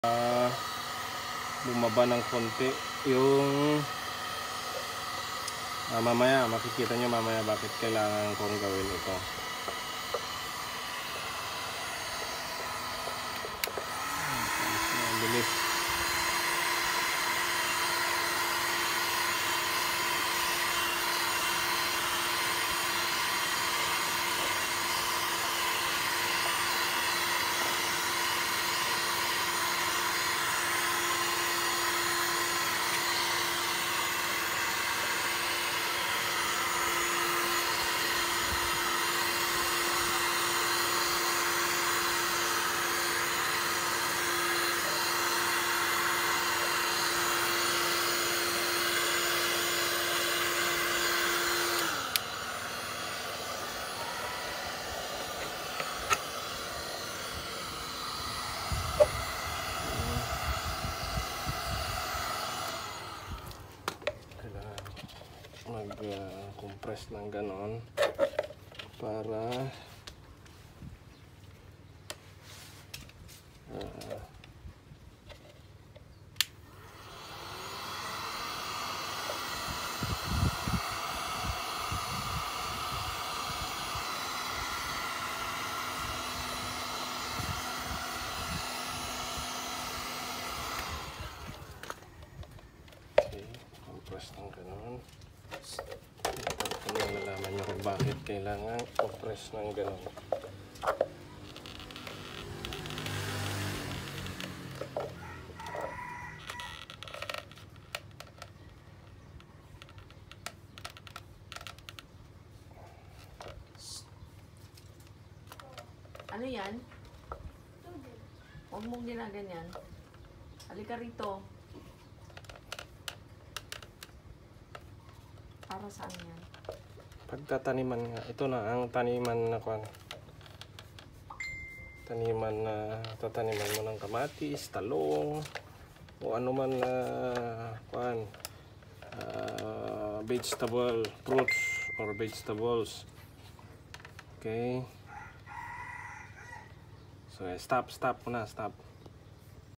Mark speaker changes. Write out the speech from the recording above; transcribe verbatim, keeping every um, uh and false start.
Speaker 1: uh, bumaba ng konti yung uh, mamaya makikita nyo mamaya bakit kailangan kong gawin ito. Bilis. Mag-compress uh, ng ganon para uh, okay, compress ng ganon. Nalaman nyo kung bakit kailangan compress ng gano'n.
Speaker 2: Ano yan? Huwag mong ginaganyan. Halika rito. Para saan yan?
Speaker 1: Pagtataniman nga. Ito na ang taniman na kwan. Taniman na tataniman mo ng kamatis, talong, o ano man na uh, kwan. Uh, vegetable, fruits or vegetables. Okay. So stop, stop muna, stop.